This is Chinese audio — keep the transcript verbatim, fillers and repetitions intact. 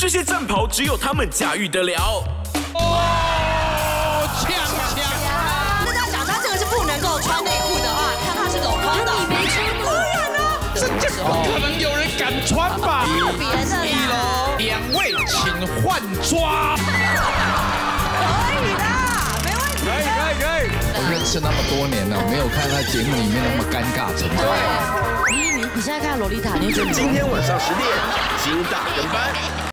这些战袍只有他们驾驭得了。 哦，呛呛！ 那他讲他这个是不能够穿内裤的话，看他是裸穿的。你没穿吗？当然了， 这这可能有人敢穿吧？ 别的一楼，两位请换抓。 可以的，没问题。 可以可以可以。 我认识那么多年了，没有看他节目里面那么尴尬成这样。 你你你现在看洛丽塔，你会觉得今天晚上十点，金大跟班。